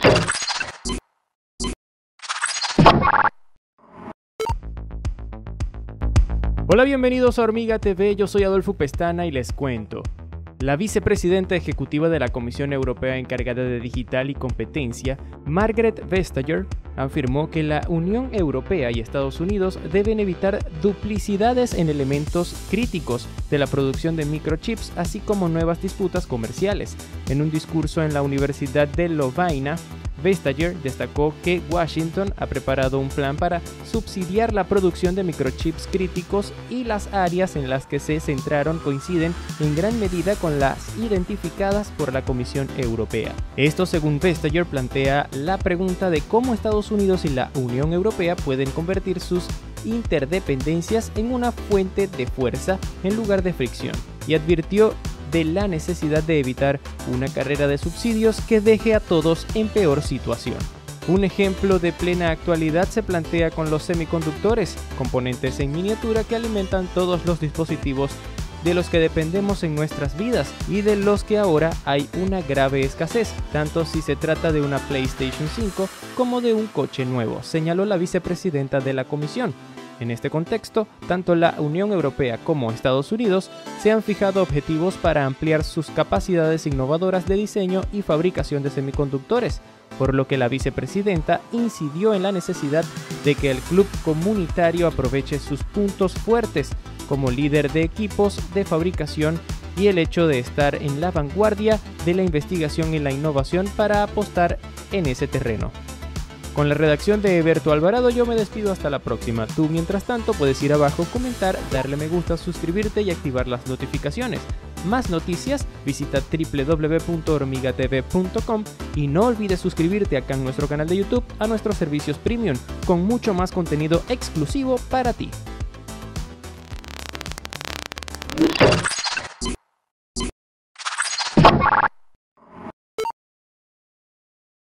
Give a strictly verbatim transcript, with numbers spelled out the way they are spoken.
Hola, bienvenidos a Hormiga T V, yo soy Adolfo Pestana y les cuento. La vicepresidenta ejecutiva de la Comisión Europea encargada de Digital y Competencia, Margrethe Vestager, afirmó que la Unión Europea y Estados Unidos deben evitar duplicidades en elementos críticos de la producción de microchips, así como nuevas disputas comerciales. En un discurso en la Universidad de Lovaina, Vestager destacó que Washington ha preparado un plan para subsidiar la producción de microchips críticos y las áreas en las que se centraron coinciden en gran medida con las identificadas por la Comisión Europea. Esto, según Vestager, plantea la pregunta de cómo Estados Unidos y la Unión Europea pueden convertir sus interdependencias en una fuente de fuerza en lugar de fricción, y advirtió de la necesidad de evitar una carrera de subsidios que deje a todos en peor situación. Un ejemplo de plena actualidad se plantea con los semiconductores, componentes en miniatura que alimentan todos los dispositivos de los que dependemos en nuestras vidas y de los que ahora hay una grave escasez, tanto si se trata de una PlayStation cinco como de un coche nuevo, señaló la vicepresidenta de la Comisión. En este contexto, tanto la Unión Europea como Estados Unidos se han fijado objetivos para ampliar sus capacidades innovadoras de diseño y fabricación de semiconductores, por lo que la vicepresidenta incidió en la necesidad de que el club comunitario aproveche sus puntos fuertes como líder de equipos de fabricación y el hecho de estar en la vanguardia de la investigación y la innovación para apostar en ese terreno. Con la redacción de Eberto Alvarado yo me despido hasta la próxima. Tú, mientras tanto, puedes ir abajo, comentar, darle me gusta, suscribirte y activar las notificaciones. Más noticias, visita w w w punto hormiga t v punto com y no olvides suscribirte acá en nuestro canal de YouTube a nuestros servicios premium con mucho más contenido exclusivo para ti.